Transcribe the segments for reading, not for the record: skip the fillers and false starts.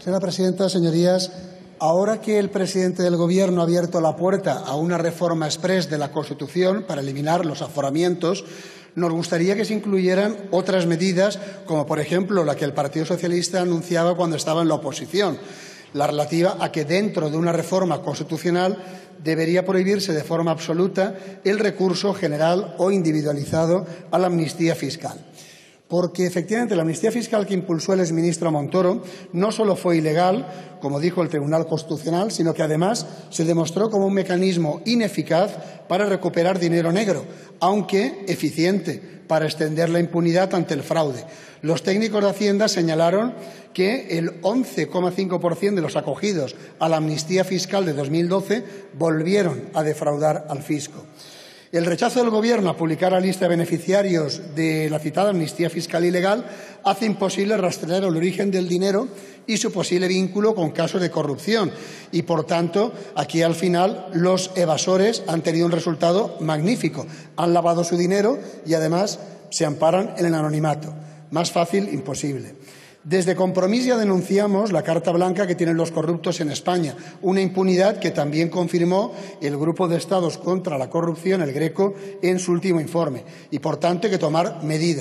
Señora presidenta, señorías, ahora que el presidente del Gobierno ha abierto la puerta a una reforma exprés de la Constitución para eliminar los aforamientos, nos gustaría que se incluyeran otras medidas, como por ejemplo la que el Partido Socialista anunciaba cuando estaba en la oposición, la relativa a que dentro de una reforma constitucional debería prohibirse de forma absoluta el recurso general o individualizado a la amnistía fiscal. Porque, efectivamente, la amnistía fiscal que impulsó el exministro Montoro no solo fue ilegal, como dijo el Tribunal Constitucional, sino que además se demostró como un mecanismo ineficaz para recuperar dinero negro, aunque eficiente para extender la impunidad ante el fraude. Los técnicos de Hacienda señalaron que el 11,5% de los acogidos a la amnistía fiscal de 2012 volvieron a defraudar al fisco. El rechazo del Gobierno a publicar la lista de beneficiarios de la citada amnistía fiscal ilegal hace imposible rastrear el origen del dinero y su posible vínculo con casos de corrupción. Y, por tanto, aquí al final los evasores han tenido un resultado magnífico. Han lavado su dinero y, además, se amparan en el anonimato. Más fácil, imposible. Desde Compromís ya denunciamos la carta blanca que tienen los corruptos en España, una impunidad que también confirmó el Grupo de Estados contra la Corrupción, el GRECO, en su último informe. Y, por tanto, hay que tomar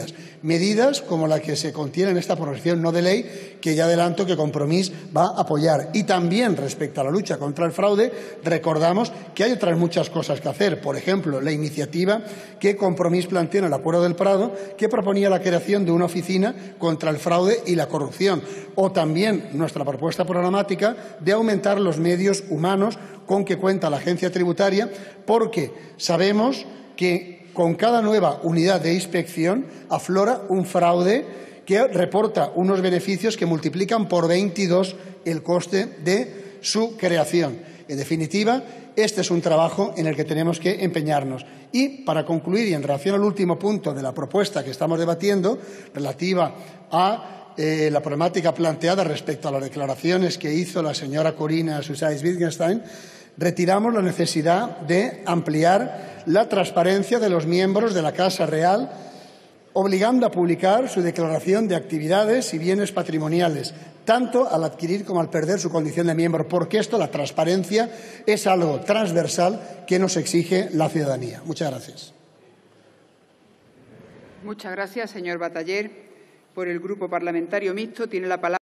medidas como la que se contiene en esta proposición no de ley, que ya adelanto que Compromís va a apoyar. Y también, respecto a la lucha contra el fraude, recordamos que hay otras muchas cosas que hacer. Por ejemplo, la iniciativa que Compromís planteó en el Acuerdo del Prado, que proponía la creación de una oficina contra el fraude y la corrupción, o también nuestra propuesta programática de aumentar los medios humanos con que cuenta la agencia tributaria, porque sabemos que con cada nueva unidad de inspección aflora un fraude que reporta unos beneficios que multiplican por 22 el coste de su creación. En definitiva, este es un trabajo en el que tenemos que empeñarnos. Y, para concluir, y en relación al último punto de la propuesta que estamos debatiendo, relativa a la problemática planteada respecto a las declaraciones que hizo la señora Corina Susáez-Wittgenstein, retiramos la necesidad de ampliar la transparencia de los miembros de la Casa Real, obligando a publicar su declaración de actividades y bienes patrimoniales, tanto al adquirir como al perder su condición de miembro, porque esto, la transparencia, es algo transversal que nos exige la ciudadanía. Muchas gracias. Muchas gracias, señor Bataller. Por el Grupo Parlamentario Mixto tiene la palabra